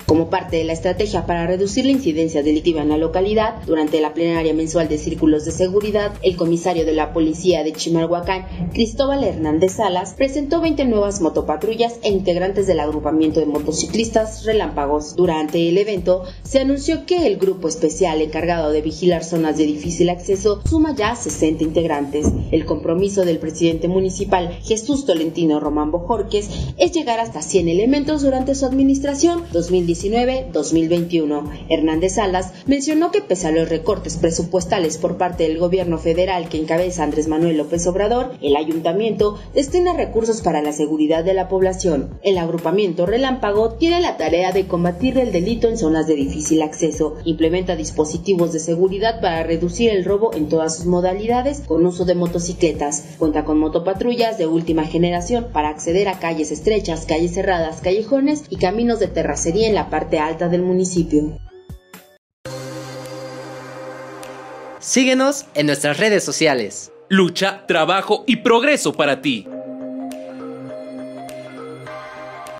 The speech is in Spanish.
Como parte de la estrategia para reducir la incidencia delictiva en la localidad, durante la plenaria mensual de círculos de seguridad, el comisario de la policía de Chimalhuacán, Cristóbal Hernández Salas, presentó 20 nuevas motopatrullas e integrantes del agrupamiento de motociclistas Relámpagos. Durante el evento, se anunció que el grupo especial encargado de vigilar zonas de difícil acceso suma ya 60 integrantes. El compromiso del presidente municipal, Jesús Tolentino Román Bojorquez, es llegar hasta 100 elementos durante su administración 2019-2021. Hernández Salas mencionó que pese a los recortes presupuestales por parte del gobierno federal que encabeza Andrés Manuel López Obrador, el ayuntamiento destina recursos para la seguridad de la población. El agrupamiento Relámpago tiene la tarea de combatir el delito en zonas de difícil acceso, implementa dispositivos de seguridad para reducir el robo en todas sus modalidades con uso de motocicletas, cuenta con motopatrullas de última generación para acceder a calles estrechas, calles cerradas, callejones y caminos de terracería en la parte alta del municipio. Síguenos en nuestras redes sociales. Lucha, trabajo y progreso para ti.